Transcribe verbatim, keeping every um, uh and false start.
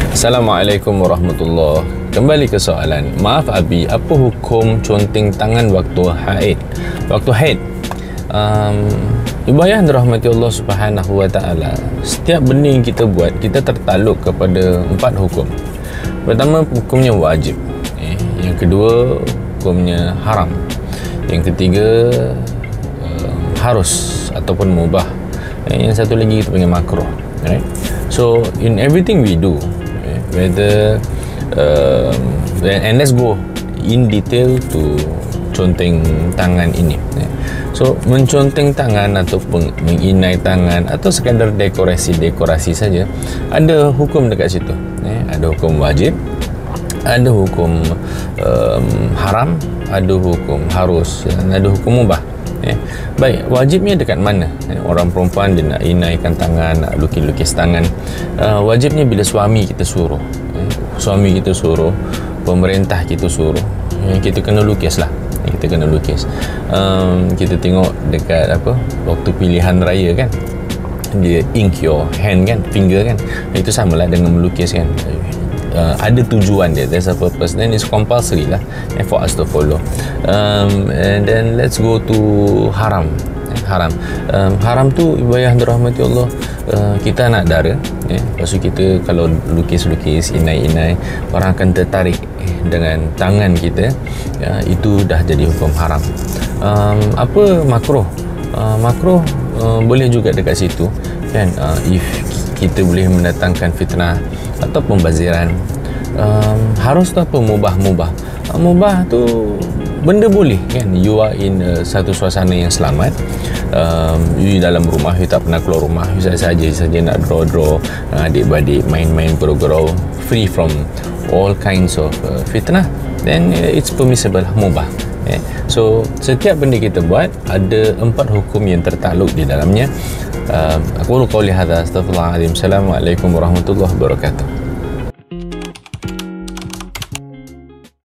Assalamualaikum warahmatullahi. Kembali ke soalan. Maaf Abi, apa hukum conteng tangan waktu haid? Waktu haid. Um, Ibu ayah dirahmati Allah Subhanahu wa taala. Setiap benda yang kita buat, kita tertaluk kepada empat hukum. Pertama, hukumnya wajib. Eh, yang kedua, hukumnya haram. Yang ketiga, um, harus ataupun mubah. Eh, yang satu lagi kita panggil makruh. Right? So in everything we do, eh, whether um, and let's go in detail to conteng tangan ini. Eh. So menconteng tangan ataupun menginai tangan atau sekadar dekorasi-dekorasi saja, ada hukum dekat situ. Eh. Ada hukum wajib, ada hukum um, haram, ada hukum harus, dan ada hukum mubah. Eh, baik, wajibnya dekat mana? Eh, orang perempuan dia nak inaikan tangan, nak lukis-lukis tangan. Uh, wajibnya bila suami kita suruh. Eh, suami kita suruh, pemerintah kita suruh. Eh, kita kena lukis lah. Eh, kita kena lukis. Um, kita tengok dekat apa? Waktu pilihan raya kan. Dia ink your hand kan, finger kan. Itu samalah dengan melukis kan. Uh, ada tujuan dia, there's a purpose, then it's compulsory lah eh, for us to follow. Um, and then let's go to haram. Eh, haram um, haram tu ibu ayah dirahmati Allah, uh, kita anak dara, eh, lepas tu kita kalau lukis-lukis, inai-inai, orang akan tertarik eh, dengan tangan kita, uh, itu dah jadi hukum haram. Um, apa makruh? Uh, makruh uh, boleh juga dekat situ kan, uh, if kita boleh mendatangkan fitnah atau pembaziran. Um, harus tu apa? Mubah-mubah. Uh, mubah tu benda boleh kan, you are in uh, satu suasana yang selamat, um, you dalam rumah, you tak pernah keluar rumah, you saja saja nak draw-draw, uh, adik-beradik main-main gurau-gurau, free from all kinds of uh, fitnah, then uh, it's permissible, mubah. Okay. So setiap benda kita buat ada empat hukum yang tertakluk di dalamnya. uh, Aku qauli hadza, astaghfirullahalazim. Assalamualaikum warahmatullahi wabarakatuh.